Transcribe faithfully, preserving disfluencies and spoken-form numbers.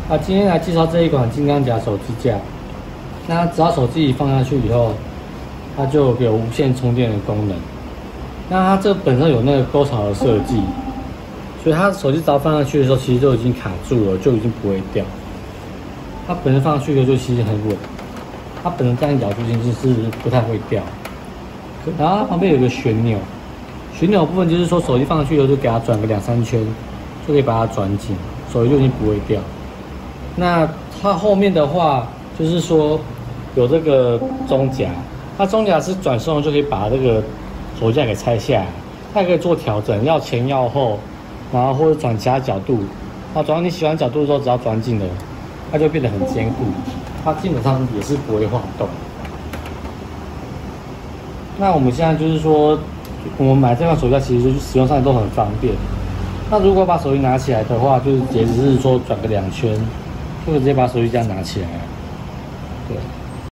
啊，今天来介绍这一款金刚夹手机架。那只要手机一放下去以后，它就有无线充电的功能。那它这本身有那个沟槽的设计，所以它手机只要放上去的时候，其实就已经卡住了，就已经不会掉。它本身放上去的就其实很稳，它本身这样咬住进去是不太会掉。然后它旁边有一个旋钮，旋钮部分就是说手机放上去以后就给它转个两三圈，就可以把它转紧，手机就已经不会掉。那它后面的话就是说有这个中夹，它中夹是转送就可以把这个手架给拆下来，它也可以做调整，要前要后，然后或者转其他角度。那转到你喜欢角度的时候，只要转紧了，它就变得很坚固，它基本上也是不会晃动。那我们现在就是说，我们买这款手架其实就是使用上都很方便。那如果把手机拿起来的话，就是也只是说转个两圈，就可以直接把手机这样拿起来了。对。